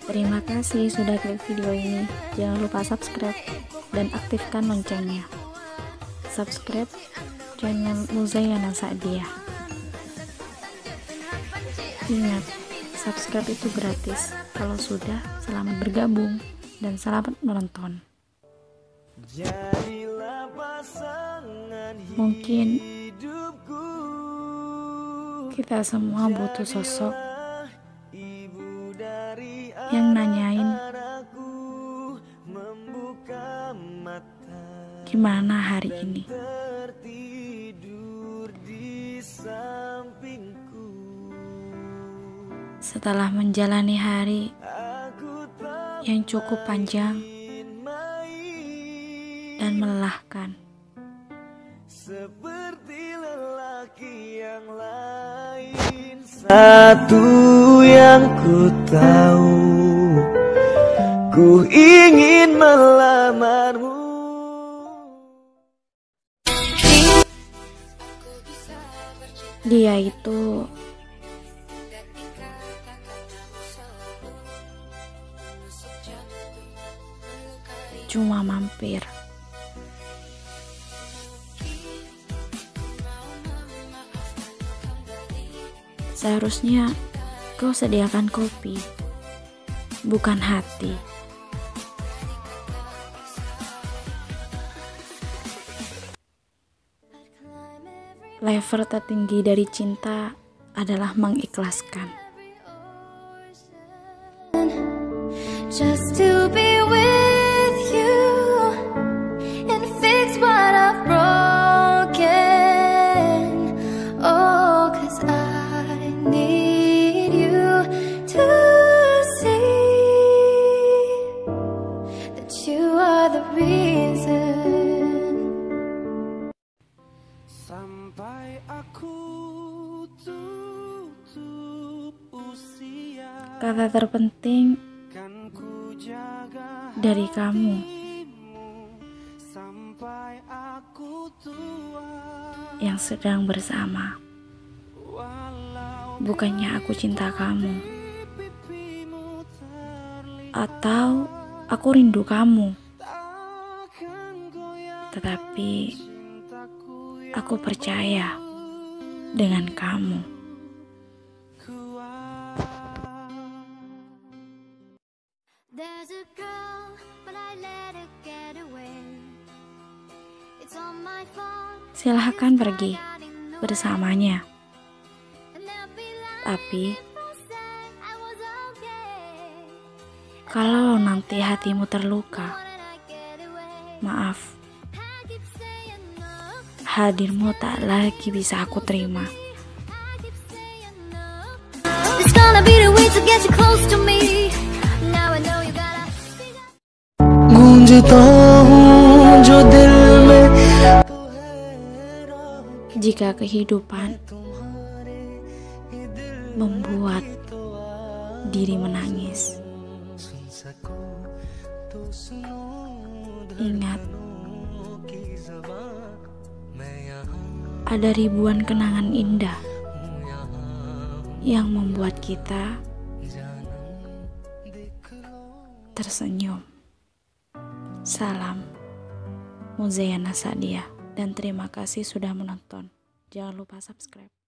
Terima kasih sudah klik video ini. Jangan lupa subscribe dan aktifkan loncengnya. Subscribe channel Muzayana Sa'diyah. Ingat, subscribe itu gratis. Kalau sudah, selamat bergabung dan selamat menonton. Mungkin kita semua butuh sosok yang nanyain gimana hari ini. Setelah menjalani hari yang cukup panjang dan melelahkan, seperti lelaki yang lain, satu yang ku tahu, ku ingin melamarmu. Dia itu cuma mampir. Seharusnya kau sediakan kopi, bukan hati. Level tertinggi dari cinta adalah mengikhlaskan. Just to be with you and fix what I've broken. Oh, 'cause I need you to see that you are the reason. Sampai aku tutup usia, Kata terpenting kan ku jaga dari kamu sampai aku tua. yang sedang bersama. Bukannya aku cinta kamu, atau aku rindu kamu, tetapi aku percaya dengan kamu. There's a girl, but I let her get away. It's on my phone. Silahkan pergi bersamanya, And there'll be lies tapi if I said I was okay. kalau nanti hatimu terluka, Wanted I get away. maaf, I keep saying no. hadirmu tak lagi bisa aku terima. I keep saying no. It's gonna be the way to get you close to me. Now I know you gotta speak up. गूंजता हूँ जो दिल में Jika kehidupan membuat diri menangis, ingat, ada ribuan kenangan indah yang membuat kita tersenyum. Salam Muzayana Sa'diyah, dan terima kasih sudah menonton. Jangan lupa subscribe.